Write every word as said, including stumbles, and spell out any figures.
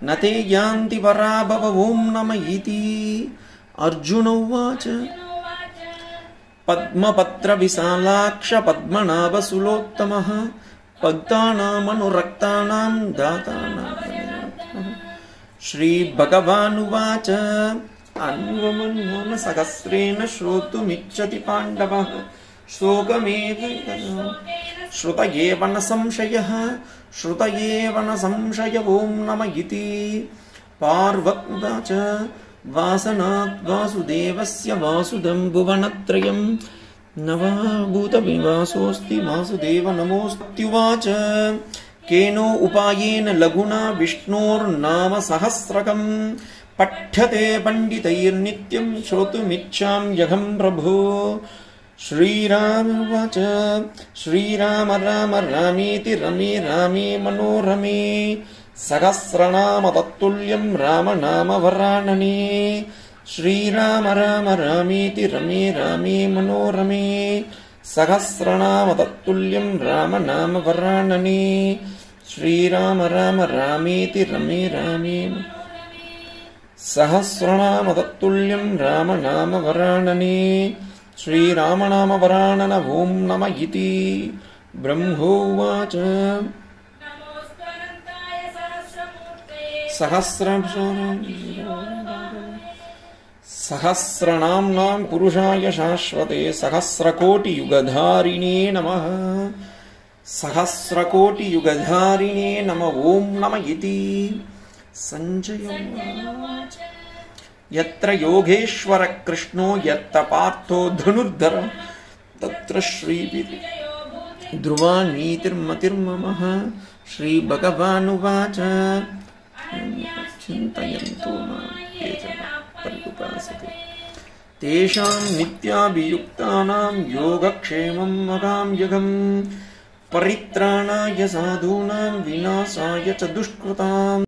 न ते यान्ति पराभव ॐ नम इति। अर्जुन उवाच पद्मपत्रविशालाक्ष पद्मनाभसुलोत्तमः भक्तानामनुरक्तानां दातानां। श्रीभगवानुवाच अन्वमन्नाम सहस्रेण श्रोतुमिच्छति पाण्डवः शोकमेव श्रुत एव न संशयः श्रुत एव न संशय ॐ नम इति। पार्वत्युवाच वासनात् वासुदेवस्य वासुदं भुवनत्रयं न वा भूतविवासोऽस्ति वासुदेव नमोऽस्त्युवाच। केनो उपायेन लघुना विष्णोर्नाम सहस्रकम् पठ्यते पण्डितैर्नित्यं श्रोतुमिच्छाम्यहं प्रभो। श्रीराम उवाच श्रीराम राम रामेति रमे रामे मनोरमे सहस्रनाम तत्तुल्यं राम नाम वरानने। श्रीराम राम रामेति रमे रामे मनोरमे सहस्रनाम तत्तुल्यं राम नाम वरानने। श्रीराम राम रामेति रमे रामे सहस्रनाम तत्तुल्यं राम नाम वरानने। श्रीराम नाम वरानन ॐ नम इति। ब्रह्मोवाच सहस्रनाम्नां पुरुषाय शाश्वते सहस्रकोटियुगधारिणे नमः। सहस्रकोटियुगधारिणे नम ॐ नम इति। संजय उवाच यत्र योगेश्वर कृष्णो यत्र पार्थो धनुर्धर तत्र श्रीविधि ध्रुवा नीतिर्मतिर्ममः। श्रीभगवानुवाच चिन्तयन्तो मां ये जनाः पर्युपासते तेषां नित्याभियुक्तानां योगक्षेमं वहाम्यहम्। परित्राणाय साधूनां विनाशाय च दुष्कृताम्।